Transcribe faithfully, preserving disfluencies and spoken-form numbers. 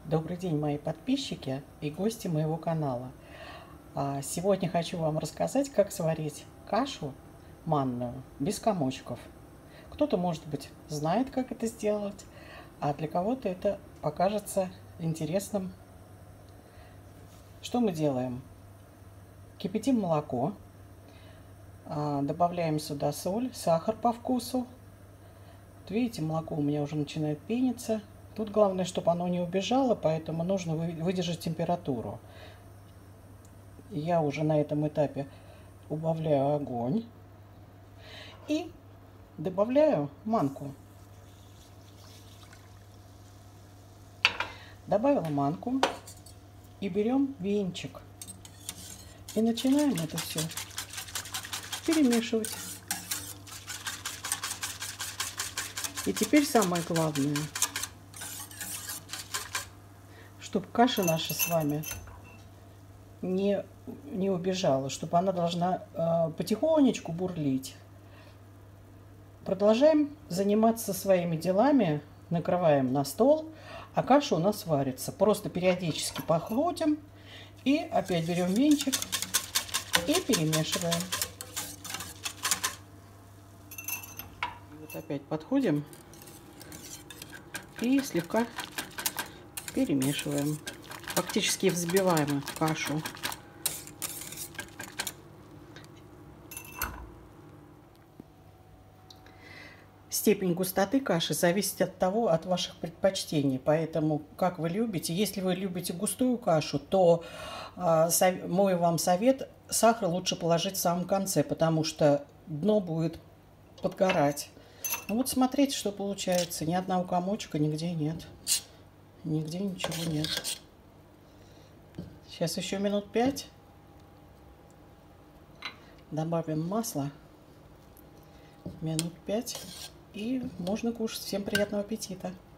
Добрый день, мои подписчики и гости моего канала. А, Сегодня хочу вам рассказать, как сварить кашу манную без комочков. Кто-то, может быть, знает, как это сделать, а для кого-то это покажется интересным. Что мы делаем? Кипятим молоко, а, добавляем сюда соль, сахар по вкусу. Вот видите, молоко у меня уже начинает пениться. Тут главное, чтобы оно не убежало, поэтому нужно выдержать температуру. Я уже на этом этапе убавляю огонь и добавляю манку. Добавила манку и берем венчик и начинаем это все перемешивать. И теперь самое главное, чтобы каша наша с вами не, не убежала, чтобы она должна э, потихонечку бурлить. Продолжаем заниматься своими делами, накрываем на стол, а каша у нас варится. Просто периодически походим и опять берем венчик и перемешиваем. Вот опять подходим и слегка перемешиваем. Фактически взбиваем кашу. Степень густоты каши зависит от того, от ваших предпочтений. Поэтому, как вы любите, если вы любите густую кашу, то э, мой вам совет: сахар лучше положить в самом конце, потому что дно будет подгорать. Ну вот смотрите, что получается. Ни одного комочка нигде нет. Нигде ничего нет. Сейчас еще минут пять. Добавим масло. Минут пять. И можно кушать. Всем приятного аппетита!